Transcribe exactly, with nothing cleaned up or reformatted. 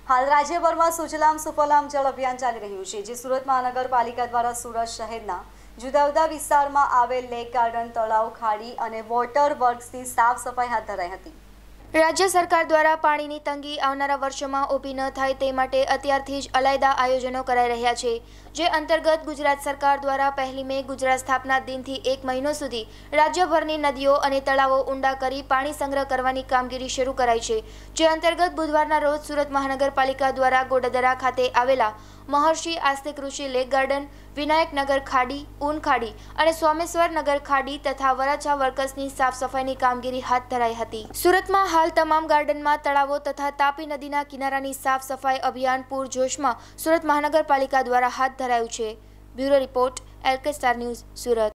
હાલ રાજ્યભરમાં સુજલામ સુફલામ જળ અભિયાન ચાલી રહ્યું છે, જે સુરત મહાનગરપાલિકા દ્વારા સુરત શહેરના જુદા જુદા વિસ્તારમાં આવેલ લેક ગાર્ડન, તળાવ, ખાડી અને વોટર વર્ક્સની સાફ સફાઈ હાથ ધરાઈ હતી। રાજ્ય સરકાર દ્વારા પાણીની તંગી આવનારા વર્ષોમાં ઊભી ન થાય તે માટે અત્યારથી જ અલાયદા આયોજનો કરાઈ રહ્યા છે, જે અંતર્ગત ગુજરાત સરકાર દ્વારા પહેલી મે ગુજરાત સ્થાપના દિનથી એક મહિનો સુધી રાજ્યભરની નદીઓ અને તળાવો ઊંડા કરી પાણી સંગ્રહ કરવાની કામગીરી શરૂ કરાઈ છે, જે અંતર્ગત બુધવારના રોજ સુરત મહાનગરપાલિકા દ્વારા ગોડાદરા ખાતે આવેલા મહર્ષિ આસ્તિક ઋષિ લેક ગાર્ડન, વિનાયક નગર ખાડી, ઊન ખાડી અને સોમેશ્વર નગર ખાડી તથા વરાછા વર્કસની સાફ સફાઈની કામગીરી હાથ ધરાઈ હતી। સુરતમાં હાલ તમામ ગાર્ડનમાં તળાવો તથા તાપી નદીના કિનારાની સાફ સફાઈ અભિયાન પૂરજોશમાં સુરત મહાનગરપાલિકા દ્વારા હાથ ધરાયું છે। Bureau report, LK star news, Surat.